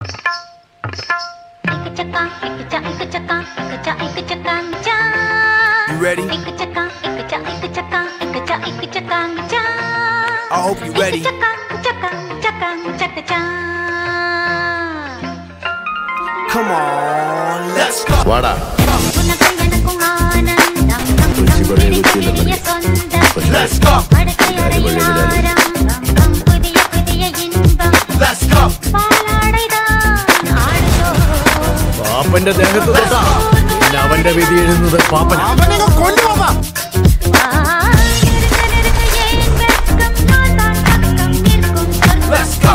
You ready? I hope you ready. Come on, let's go. Vada. Let's go. Let's go. പാപ്പന്റെ ദേഹത്ത് തൊട്ടാ പിന്നെ അവന്റെ വിധി എഴുതുന്നത് പാപ്പന. Let's go.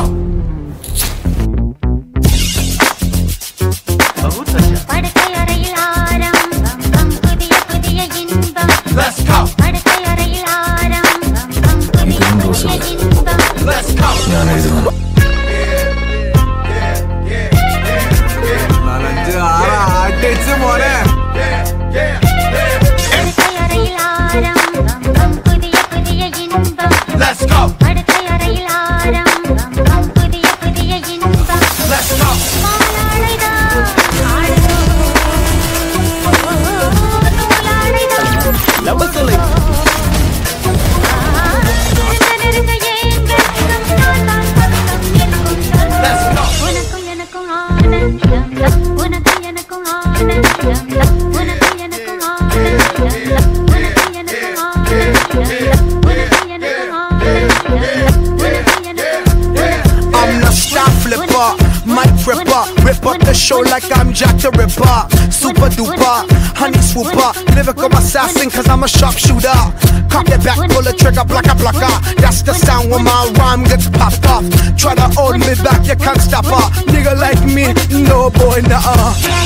Let's go. Let's go. ഞാൻ എഴുതുന്നു. Let's go. Let's go. Rip up the show like I'm Jack the Ripper. Super duper, honey swooper, lyrical assassin cause I'm a sharpshooter. Cock your back, pull the trigger, blocka blocka. That's the sound when my rhyme gets popped off. Try to hold me back, you can't stop her. Nigga like me, no boy, nah.